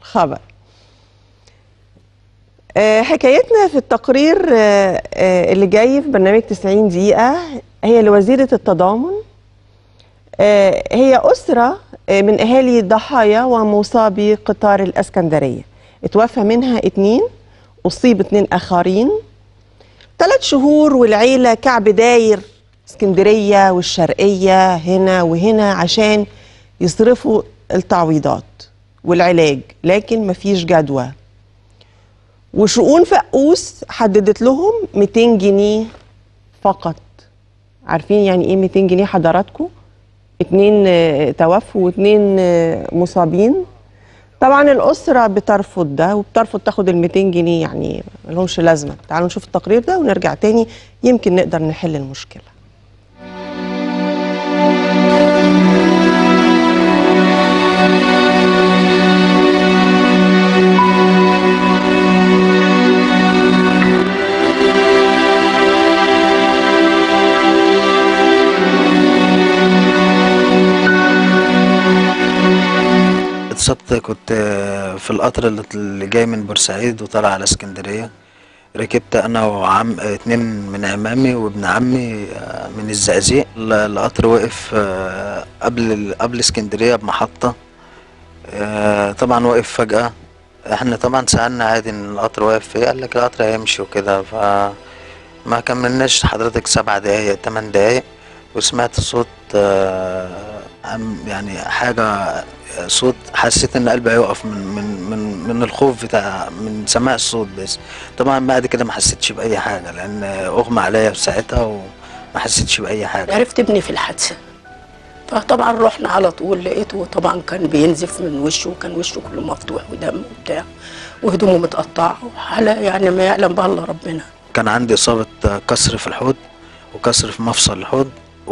خبر. حكايتنا في التقرير اللي جاي في برنامج 90 دقيقة هي لوزيرة التضامن. هي أسرة من أهالي ضحايا ومصابي قطار الإسكندرية، اتوفى منها 2، أصيب 2 آخرين. 3 شهور والعيلة كعب داير اسكندرية والشرقية هنا وهنا عشان يصرفوا التعويضات والعلاج، لكن مفيش جدوى. وشؤون فقوس حددت لهم 200 جنيه فقط. عارفين يعني ايه 200 جنيه حضراتكم؟ 2 توفوا و2 مصابين. طبعا الأسرة بترفض ده وبترفض تاخد ال200 جنيه، يعني ملهمش لازمة. تعالوا نشوف التقرير ده ونرجع تاني يمكن نقدر نحل المشكلة. اتصبت، كنت في القطر اللي جاي من بورسعيد وطالع على اسكندرية. ركبت انا وعم 2 من عمامي وابن عمي من الزقازيق. القطر وقف قبل اسكندرية بمحطة. طبعا وقف فجأة. احنا طبعا سألنا عادي ان القطر واقف فيه، قال لك القطر هيمشي وكده. فما كملناش حضرتك 7 دقايق 8 دقايق وسمعت صوت، يعني حاجة، صوت حسيت ان قلبي هيقف من الخوف من سماع الصوت. بس طبعا بعد كده ما حسيتش باي حاجه لان اغمى عليا في ساعتها وما حسيتش باي حاجه. عرفت ابني في الحادثه، فطبعا رحنا على طول. لقيته طبعا كان بينزف من وشه، وكان وشه كله مفتوح ودم وبتاع وهدومه متقطعه وحاله يعني ما يعلم بها الا ربنا. كان عندي اصابه كسر في الحوض وكسر في مفصل الحوض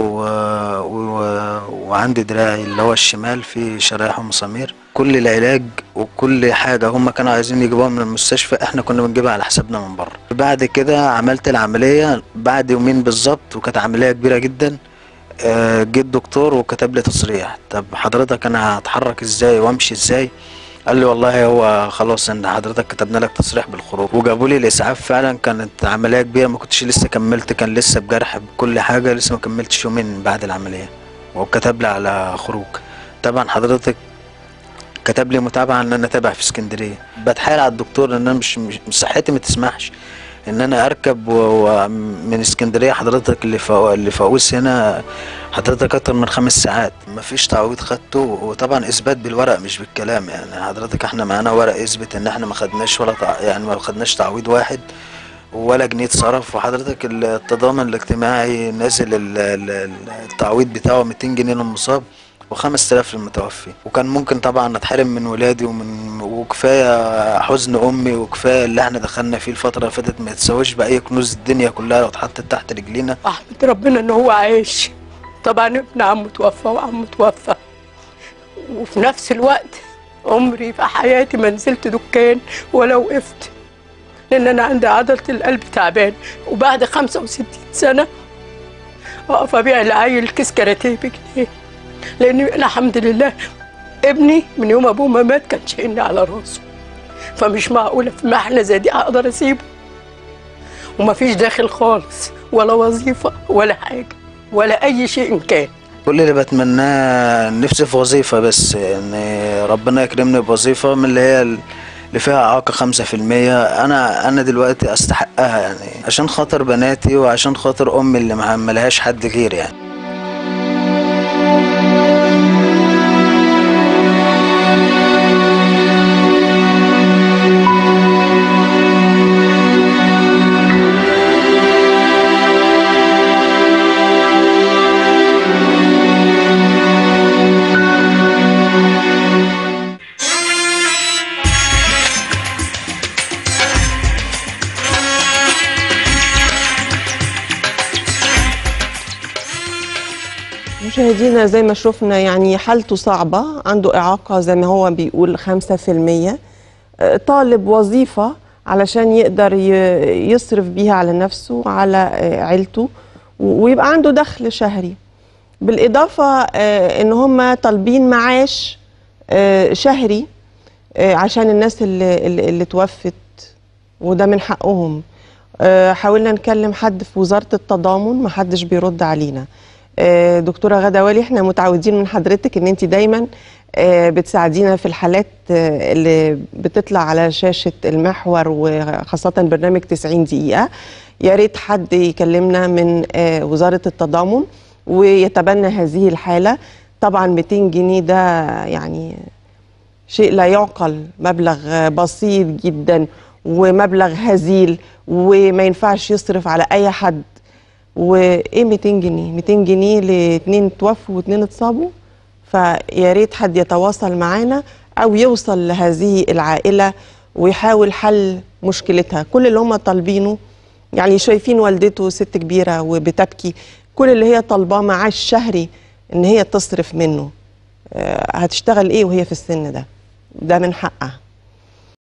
وعندي دراعي اللي هو الشمال فيه شرايح ومسامير. كل العلاج وكل حاجه هم كانوا عايزين يجيبوها من المستشفى، احنا كنا بنجيبها على حسابنا من بره. بعد كده عملت العمليه بعد يومين بالظبط، وكانت عمليه كبيره جدا. جه الدكتور وكتب لي تصريح. طب حضرتك انا هتحرك ازاي وامشي ازاي؟ قال لي والله هو خلاص ان حضرتك كتبنا لك تصريح بالخروج. وجابوا لي الاسعاف. فعلا كانت عمليه كبيره، ما كنتش لسه كملت، كان لسه بجرح بكل حاجه، لسه ما كملتش يومين بعد العمليه وكتب لي على خروج. طبعا حضرتك كتب لي متابعه ان انا تابع في اسكندريه. بتحايل على الدكتور ان انا مش صحتي ما تسمحش ان انا اركب من اسكندريه حضرتك اللي فاقوس هنا حضرتك اكتر من 5 ساعات. مفيش تعويض خدته، وطبعا اثبات بالورق مش بالكلام. يعني حضرتك احنا معانا ورق يثبت ان احنا ما خدناش يعني ما خدناش تعويض واحد ولا جنيه اتصرف. وحضرتك التضامن الاجتماعي نازل التعويض بتاعه 200 جنيه للمصاب و5000 للمتوفي. وكان ممكن طبعا اتحرم من ولادي وكفايه حزن امي، وكفايه اللي احنا دخلنا فيه الفتره اللي فاتت ما يتساويش باي كنوز الدنيا كلها لو اتحطت تحت رجلينا. احمد ربنا ان هو عايش. طبعا ابن عمه توفى وعمه توفى، وفي نفس الوقت عمري في حياتي ما نزلت دكان ولا وقفت، لان انا عندي عضله القلب تعبان. وبعد 65 سنه اقف ابيع لعيل كيس كاراتيه ب1 جنيه، لان الحمد لله ابني من يوم ابوه ما مات كان شايلني على راسه. فمش معقوله في محنه زي دي اقدر اسيبه، ومفيش داخل خالص ولا وظيفه ولا حاجه ولا اي شيء كان. كل اللي بتمناه نفسي في وظيفه، بس ان ربنا يكرمني بوظيفه من اللي هي اللي فيها اعاقه 5%. انا دلوقتي استحقها، يعني عشان خاطر بناتي وعشان خاطر امي اللي ما لهاش حد غير. يعني مشاهدينا زي ما شفنا يعني حالته صعبة، عنده إعاقة زي ما هو بيقول 5%. طالب وظيفة علشان يقدر يصرف بيها على نفسه وعلى عيلته ويبقى عنده دخل شهري. بالإضافة إن هم طالبين معاش شهري عشان الناس اللي توفت، وده من حقهم. حاولنا نكلم حد في وزارة التضامن، ما حدش بيرد علينا. دكتورة غادة والي، احنا متعودين من حضرتك ان انت دايما بتساعدينا في الحالات اللي بتطلع على شاشة المحور، وخاصة برنامج 90 دقيقة. يا ريت حد يكلمنا من وزارة التضامن ويتبنى هذه الحالة. طبعا 200 جنيه ده يعني شيء لا يعقل، مبلغ بسيط جدا ومبلغ هزيل وما ينفعش يصرف على اي حد. وايه 200 جنيه؟ 200 جنيه ل2 توفوا و2 اتصابوا. فيا ريت حد يتواصل معانا او يوصل لهذه العائله ويحاول حل مشكلتها. كل اللي هم طالبينه، يعني شايفين والدته ست كبيره وبتبكي، كل اللي هي طالباه معاش شهري ان هي تصرف منه. هتشتغل ايه وهي في السن ده؟ ده من حقها.